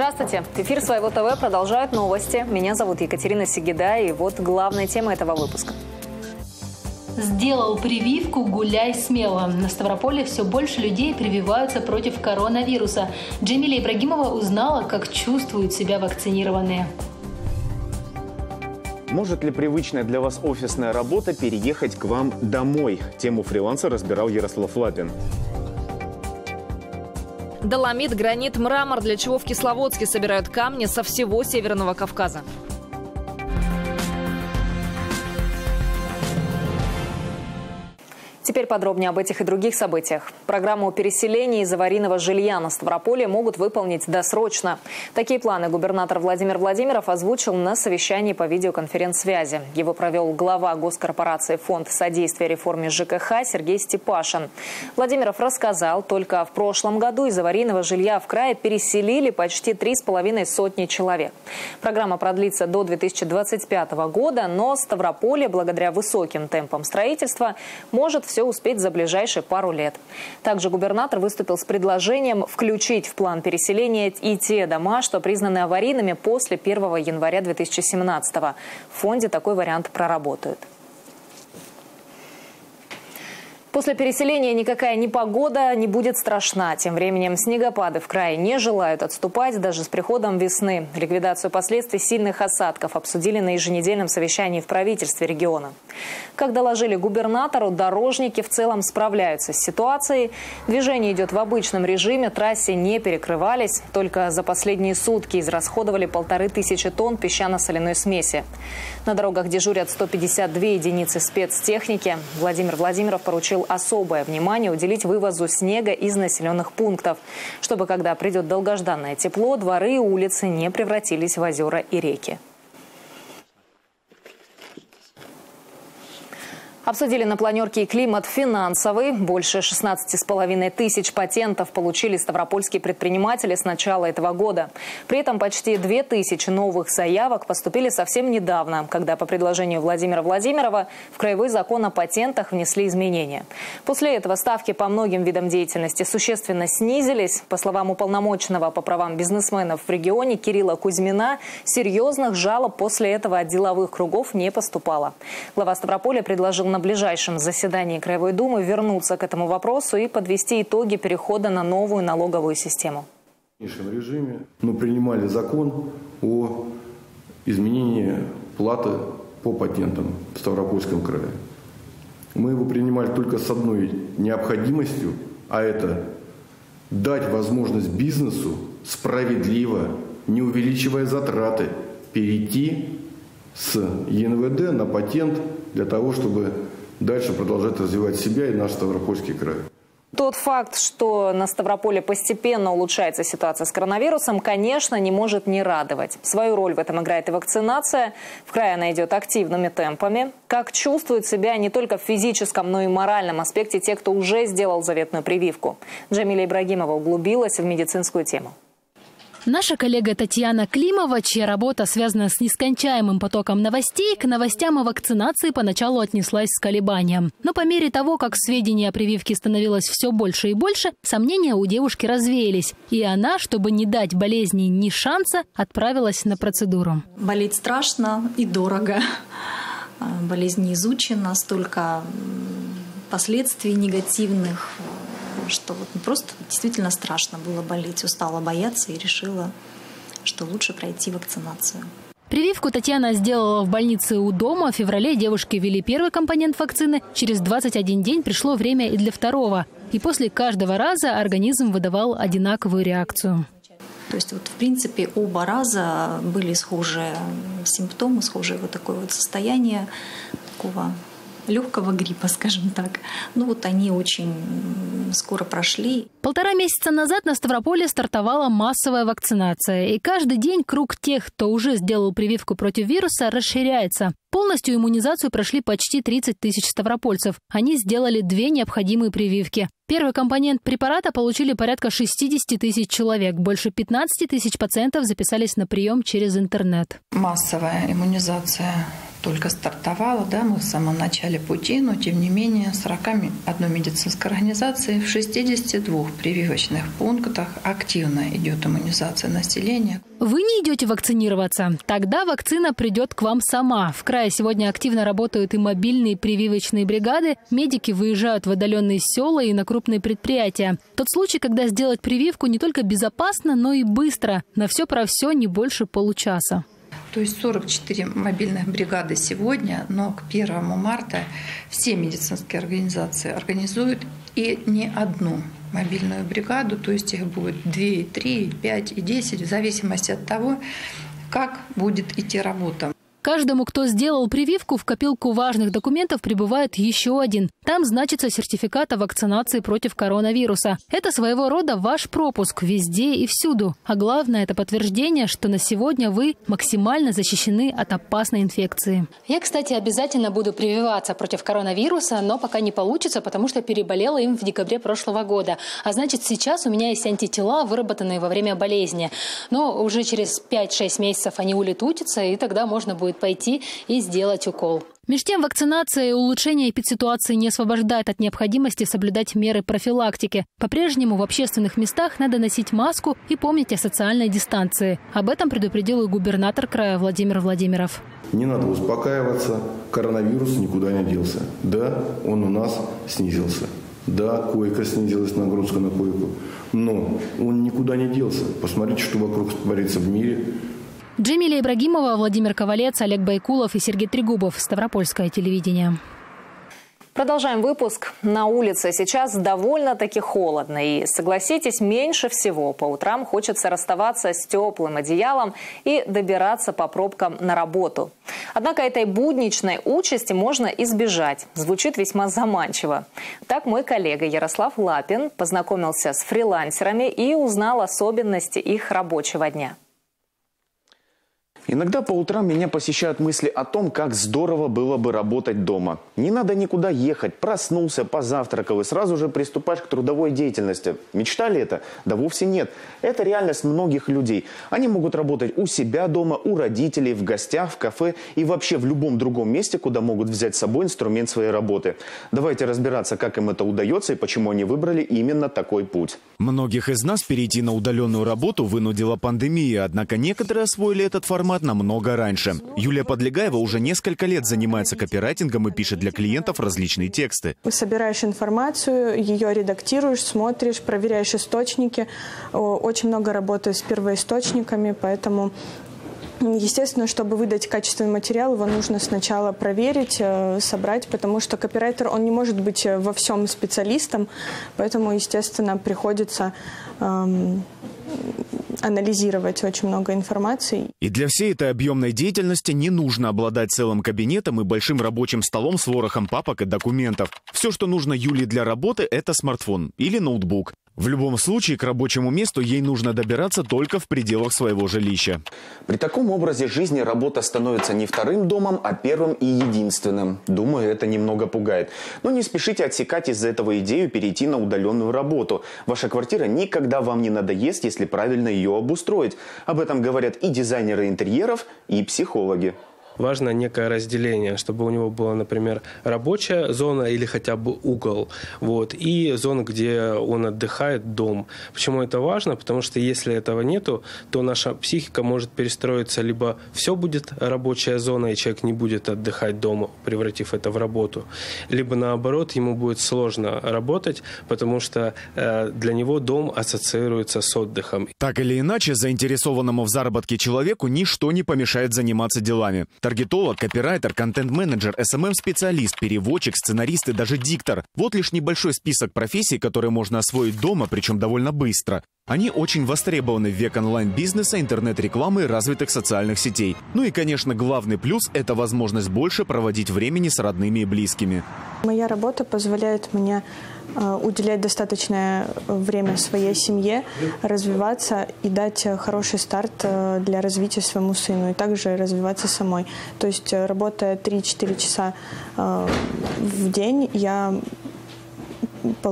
Здравствуйте. Эфир Своего ТВ продолжают новости. Меня зовут Екатерина Сигида, и вот главная тема этого выпуска. Сделал прививку, гуляй смело. На Ставрополе все больше людей прививаются против коронавируса. Джамиля Ибрагимова узнала, как чувствуют себя вакцинированные. Может ли привычная для вас офисная работа переехать к вам домой? Тему фриланса разбирал Ярослав Лапин. Доломит, гранит, мрамор, для чего в Кисловодске собирают камни со всего Северного Кавказа. Теперь подробнее об этих и других событиях. Программу переселения из аварийного жилья на Ставрополе могут выполнить досрочно. Такие планы губернатор Владимир Владимиров озвучил на совещании по видеоконференц-связи. Его провел глава госкорпорации «Фонд содействия реформе ЖКХ» Сергей Степашин. Владимиров рассказал, только в прошлом году из аварийного жилья в крае переселили почти 3,5 сотни человек. Программа продлится до 2025 года, но Ставрополье, благодаря высоким темпам строительства, может все успеть за ближайшие пару лет. Также губернатор выступил с предложением включить в план переселения и те дома, что признаны аварийными после 1 января 2017 года. В фонде такой вариант проработают. После переселения никакая непогода не будет страшна. Тем временем снегопады в крае не желают отступать даже с приходом весны. Ликвидацию последствий сильных осадков обсудили на еженедельном совещании в правительстве региона. Как доложили губернатору, дорожники в целом справляются с ситуацией. Движение идет в обычном режиме, трассы не перекрывались. Только за последние сутки израсходовали 1500 тонн песчано-соляной смеси. На дорогах дежурят 152 единицы спецтехники. Владимир Владимиров поручил особое внимание уделить вывозу снега из населенных пунктов, чтобы, когда придет долгожданное тепло, дворы и улицы не превратились в озера и реки. Обсудили на планерке и климат финансовый. Больше 16,5 тысяч патентов получили ставропольские предприниматели с начала этого года. При этом почти 2000 новых заявок поступили совсем недавно, когда по предложению Владимира Владимирова в Краевой закон о патентах внесли изменения. После этого ставки по многим видам деятельности существенно снизились. По словам уполномоченного по правам бизнесменов в регионе Кирилла Кузьмина, серьезных жалоб после этого от деловых кругов не поступало. Глава Ставрополя предложил на ближайшем заседании Краевой Думы вернуться к этому вопросу и подвести итоги перехода на новую налоговую систему. В нынешнем режиме мы принимали закон о изменении платы по патентам в Ставропольском крае. Мы его принимали только с одной необходимостью, а это дать возможность бизнесу справедливо, не увеличивая затраты, перейти с ЕНВД на патент для того, чтобы дальше продолжать развивать себя и наш Ставропольский край. Тот факт, что на Ставрополе постепенно улучшается ситуация с коронавирусом, конечно, не может не радовать. Свою роль в этом играет и вакцинация. В крае она идет активными темпами. Как чувствуют себя не только в физическом, но и моральном аспекте те, кто уже сделал заветную прививку. Джамиля Ибрагимова углубилась в медицинскую тему. Наша коллега Татьяна Климова, чья работа связана с нескончаемым потоком новостей, к новостям о вакцинации поначалу отнеслась с колебанием. Но по мере того, как сведений о прививке становилось все больше и больше, сомнения у девушки развеялись. И она, чтобы не дать болезни ни шанса, отправилась на процедуру. Болеть страшно и дорого. Болезнь не изучена, столько последствий негативных, что вот просто действительно страшно было болеть. Устала бояться и решила, что лучше пройти вакцинацию. Прививку Татьяна сделала в больнице у дома. В феврале девушке ввели первый компонент вакцины. Через 21 день пришло время и для второго. И после каждого раза организм выдавал одинаковую реакцию. То есть вот в принципе оба раза были схожие симптомы, схожее вот такое вот состояние такого легкого гриппа, скажем так. Ну вот они очень скоро прошли. 1,5 месяца назад на Ставрополе стартовала массовая вакцинация. И каждый день круг тех, кто уже сделал прививку против вируса, расширяется. Полностью иммунизацию прошли почти 30 тысяч ставропольцев. Они сделали 2 необходимые прививки. Первый компонент препарата получили порядка 60 тысяч человек. Больше 15 тысяч пациентов записались на прием через интернет. Массовая иммунизация только стартовала, да, мы в самом начале пути, но тем не менее 41 медицинской организации в 62 прививочных пунктах активно идет иммунизация населения. Вы не идете вакцинироваться? Тогда вакцина придет к вам сама. В крае сегодня активно работают и мобильные прививочные бригады. Медики выезжают в отдаленные села и на крупные предприятия. Тот случай, когда сделать прививку не только безопасно, но и быстро. На все про все не больше получаса. То есть 44 мобильных бригады сегодня, но к 1 марта все медицинские организации организуют и не одну мобильную бригаду, то есть их будет 2, 3, 5 и 10, в зависимости от того, как будет идти работа. Каждому, кто сделал прививку, в копилку важных документов прибывает еще один. Там значится сертификат о вакцинации против коронавируса. Это своего рода ваш пропуск везде и всюду. А главное – это подтверждение, что на сегодня вы максимально защищены от опасной инфекции. Я, кстати, обязательно буду прививаться против коронавируса, но пока не получится, потому что переболела им в декабре прошлого года. А значит, сейчас у меня есть антитела, выработанные во время болезни. Но уже через 5-6 месяцев они улетутся, и тогда можно будет пойти и сделать укол. Между тем, вакцинация и улучшение эпидситуации не освобождает от необходимости соблюдать меры профилактики. По-прежнему в общественных местах надо носить маску и помнить о социальной дистанции. Об этом предупредил и губернатор края Владимир Владимиров. Не надо успокаиваться, коронавирус никуда не делся. Да, он у нас снизился. Да, койка снизилась, нагрузка на койку. Но он никуда не делся. Посмотрите, что вокруг творится в мире. Джемиля Ибрагимова, Владимир Ковалец, Олег Байкулов и Сергей Трегубов. Ставропольское телевидение. Продолжаем выпуск. На улице сейчас довольно-таки холодно. И, согласитесь, меньше всего по утрам хочется расставаться с теплым одеялом и добираться по пробкам на работу. Однако этой будничной участи можно избежать. Звучит весьма заманчиво. Так мой коллега Ярослав Лапин познакомился с фрилансерами и узнал особенности их рабочего дня. Иногда по утрам меня посещают мысли о том, как здорово было бы работать дома. Не надо никуда ехать, проснулся, позавтракал и сразу же приступаешь к трудовой деятельности. Мечтали это? Да вовсе нет. Это реальность многих людей. Они могут работать у себя дома, у родителей, в гостях, в кафе и вообще в любом другом месте, куда могут взять с собой инструмент своей работы. Давайте разбираться, как им это удается и почему они выбрали именно такой путь. Многих из нас перейти на удаленную работу вынудила пандемия, однако некоторые освоили этот формат намного раньше. Юлия Подлегаева уже несколько лет занимается копирайтингом и пишет для клиентов различные тексты. Собираешь информацию, ее редактируешь, смотришь, проверяешь источники. Очень много работаю с первоисточниками, поэтому, естественно, чтобы выдать качественный материал, его нужно сначала проверить, собрать, потому что копирайтер, он не может быть во всем специалистом, поэтому, естественно, приходится анализировать очень много информации. И для всей этой объемной деятельности не нужно обладать целым кабинетом и большим рабочим столом с ворохом папок и документов. Все, что нужно Юле для работы, это смартфон или ноутбук. В любом случае, к рабочему месту ей нужно добираться только в пределах своего жилища. При таком образе жизни работа становится не вторым домом, а первым и единственным. Думаю, это немного пугает. Но не спешите отсекать из-за этого идею перейти на удаленную работу. Ваша квартира никогда вам не надоест, если правильно ее обустроить. Об этом говорят и дизайнеры интерьеров, и психологи. Важно некое разделение, чтобы у него была, например, рабочая зона или хотя бы угол, и зона, где он отдыхает, дом. Почему это важно? Потому что если этого нету, то наша психика может перестроиться, либо все будет рабочая зона, и человек не будет отдыхать дома, превратив это в работу, либо наоборот, ему будет сложно работать, потому что для него дом ассоциируется с отдыхом. Так или иначе, заинтересованному в заработке человеку ничто не помешает заниматься делами. Таргетолог, копирайтер, контент-менеджер, SMM-специалист, переводчик, сценарист и даже диктор. Вот лишь небольшой список профессий, которые можно освоить дома, причем довольно быстро. Они очень востребованы в век онлайн-бизнеса, интернет-рекламы и развитых социальных сетей. Ну и, конечно, главный плюс – это возможность больше проводить времени с родными и близкими. Моя работа позволяет мне уделять достаточное время своей семье, развиваться и дать хороший старт для развития своему сыну, и также развиваться самой. То есть, работая 3-4 часа в день, я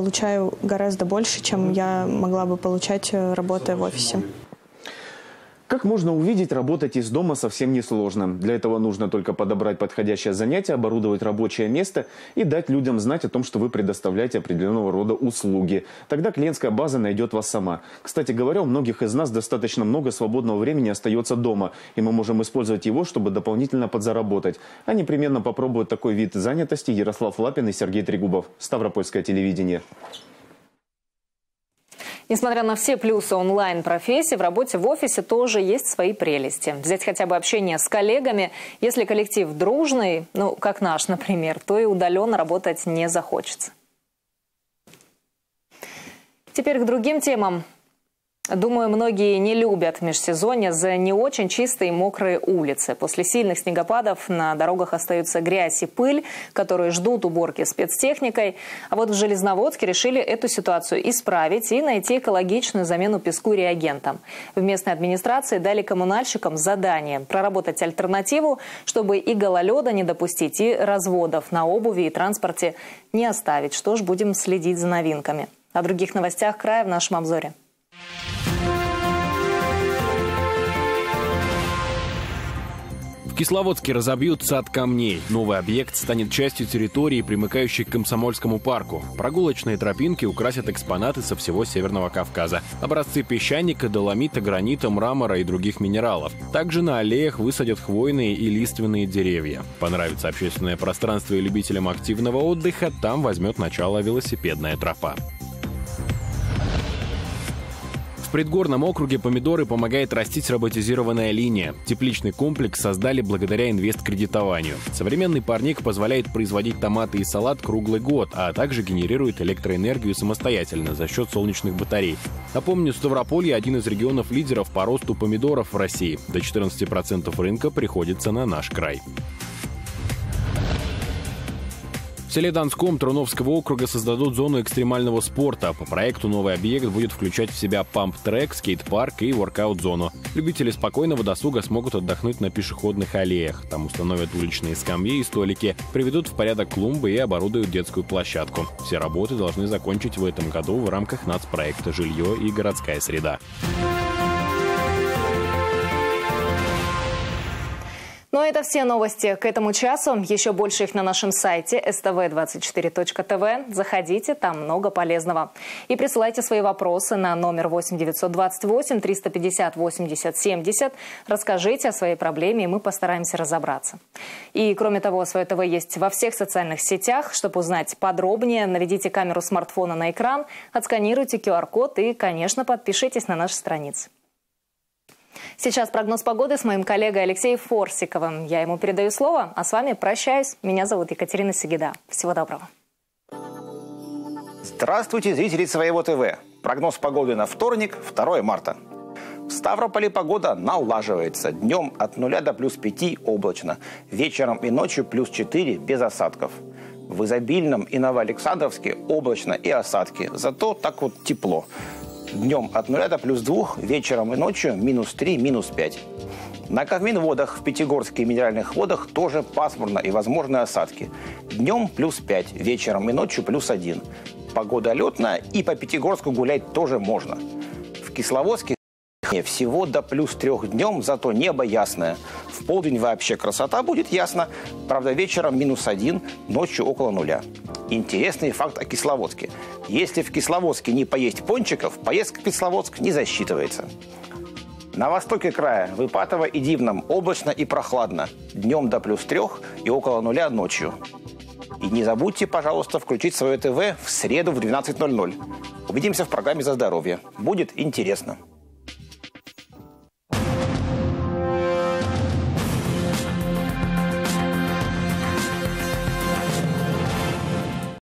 получаю гораздо больше, чем я могла бы получать, работая в офисе. Как можно увидеть, работать из дома совсем несложно. Для этого нужно только подобрать подходящее занятие, оборудовать рабочее место и дать людям знать о том, что вы предоставляете определенного рода услуги. Тогда клиентская база найдет вас сама. Кстати говоря, у многих из нас достаточно много свободного времени остается дома, и мы можем использовать его, чтобы дополнительно подзаработать. А непременно попробуют такой вид занятости Ярослав Лапин и Сергей Трегубов. Ставропольское телевидение. Несмотря на все плюсы онлайн-профессии, в работе в офисе тоже есть свои прелести. Взять хотя бы общение с коллегами. Если коллектив дружный, ну, как наш, например, то и удаленно работать не захочется. Теперь к другим темам. Думаю, многие не любят межсезонье за не очень чистые и мокрые улицы. После сильных снегопадов на дорогах остаются грязь и пыль, которые ждут уборки спецтехникой. А вот в Железноводске решили эту ситуацию исправить и найти экологичную замену песку реагентом. В местной администрации дали коммунальщикам задание проработать альтернативу, чтобы и гололеда не допустить, и разводов на обуви и транспорте не оставить. Что ж, будем следить за новинками. О других новостях края в нашем обзоре. В Кисловодске разобьют сад камней. Новый объект станет частью территории, примыкающей к Комсомольскому парку. Прогулочные тропинки украсят экспонаты со всего Северного Кавказа. Образцы песчаника, доломита, гранита, мрамора и других минералов. Также на аллеях высадят хвойные и лиственные деревья. Понравится общественное пространство и любителям активного отдыха, там возьмет начало велосипедная тропа. В предгорном округе помидоры помогает растить роботизированная линия. Тепличный комплекс создали благодаря инвесткредитованию. Современный парник позволяет производить томаты и салат круглый год, а также генерирует электроэнергию самостоятельно за счет солнечных батарей. Напомню, Ставрополье – один из регионов-лидеров по росту помидоров в России. До 14% рынка приходится на наш край. В селе Донском Труновского округа создадут зону экстремального спорта. По проекту новый объект будет включать в себя памп-трек, скейт-парк и воркаут-зону. Любители спокойного досуга смогут отдохнуть на пешеходных аллеях. Там установят уличные скамьи и столики, приведут в порядок клумбы и оборудуют детскую площадку. Все работы должны закончить в этом году в рамках нацпроекта «Жилье и городская среда». Ну а это все новости к этому часу. Еще больше их на нашем сайте stv24.tv. Заходите, там много полезного. И присылайте свои вопросы на номер 8 928 350 80 70. Расскажите о своей проблеме, и мы постараемся разобраться. И кроме того, Свое ТВ есть во всех социальных сетях. Чтобы узнать подробнее, наведите камеру смартфона на экран, отсканируйте QR-код и, конечно, подпишитесь на наши страницы. Сейчас прогноз погоды с моим коллегой Алексеем Форсиковым. Я ему передаю слово, а с вами прощаюсь. Меня зовут Екатерина Сегеда. Всего доброго. Здравствуйте, зрители Своего ТВ. Прогноз погоды на вторник, 2 марта. В Ставрополе погода налаживается. Днем от 0 до плюс 5 облачно. Вечером и ночью плюс 4 без осадков. В Изобильном и Новоалександровске облачно и осадки. Зато так вот тепло. Днем от 0 до плюс 2, вечером и ночью минус 3, минус 5. На Кавминводах, в Пятигорске и Минеральных водах тоже пасмурно и возможны осадки. Днем плюс 5, вечером и ночью плюс 1. Погода летная, и по Пятигорску гулять тоже можно. В Кисловодске всего до плюс 3 днем, зато небо ясное. В полдень вообще красота будет ясно. Правда, вечером минус 1, ночью около 0. Интересный факт о Кисловодске. Если в Кисловодске не поесть пончиков, поездка в Кисловодск не засчитывается. На востоке края, в Ипатово и Дивном, облачно и прохладно. Днем до плюс 3 и около 0 ночью. И не забудьте, пожалуйста, включить Свое ТВ в среду в 12:00. Увидимся в программе «За здоровье». Будет интересно.